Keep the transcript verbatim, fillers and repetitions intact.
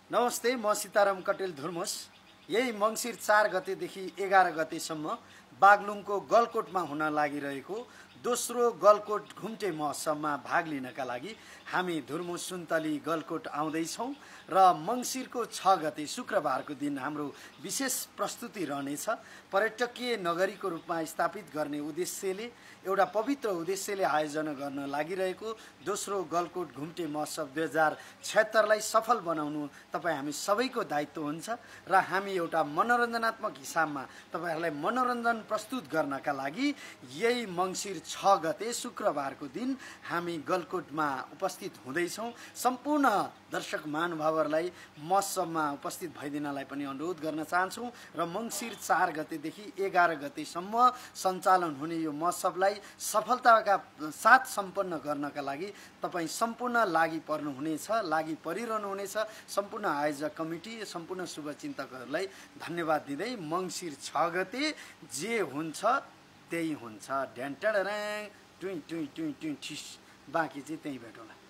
नमस्ते, म सीताराम कटेल धुर्मुस। यही मङ्सिर चार गतेदेखि एघार गतेसम्म बागलुङको गलकोटमा हुन लागिरहेको दोस्रो गलकोट घुम्टे महोत्सवमा भाग लिनका लागि हामी धुर्मुस सुन्तली गलकोट आउँदैछौँ र मङ्सिरको छ गते शुक्रबारको दिन हाम्रो विशेष प्रस्तुति रहनेछ। पर्यटकीय नगरीको रूपमा स्थापित गर्ने उद्देश्यले एउटा पवित्र उद्देश्यले आयोजना गर्न लागिरहेको दोस्रो गलकोट घुम्टे महोत्सव दुई हजार छयत्तरलाई सफल बनाउनु तपाईँ हामी सबैको दायित्व हुन्छ र हामी एउटा मनोरञ्जनात्मक हिसाबमा तपाईँहरूलाई मनोरञ्जन प्रस्तुत गर्नका लागि यही मङ्सिर छ गते शुक्रबारको दिन हामी गलकोटमा उपस्थित हुँदैछौँ। सम्पूर्ण दर्शक महानुभावहरूलाई महोत्सवमा उपस्थित भइदिनलाई पनि अनुरोध गर्न चाहन्छौँ र मङ्सिर चार गतेदेखि एघार गतेसम्म सञ्चालन हुने यो महोत्सवलाई सफलताका साथ सम्पन्न गर्नका लागि तपाईँ सम्पूर्ण लागि पर्नुहुनेछ, लागि परिरहनुहुनेछ। सम्पूर्ण आयोजक कमिटी, सम्पूर्ण शुभचिन्तकहरूलाई धन्यवाद दिँदै मङ्सिर छ गते जे हुन्छ त्यही हुन्छ। ढ्यान टडराङ टुई टुई टुई टुई ठिस, बाँकी चाहिँ त्यही भेटौँला।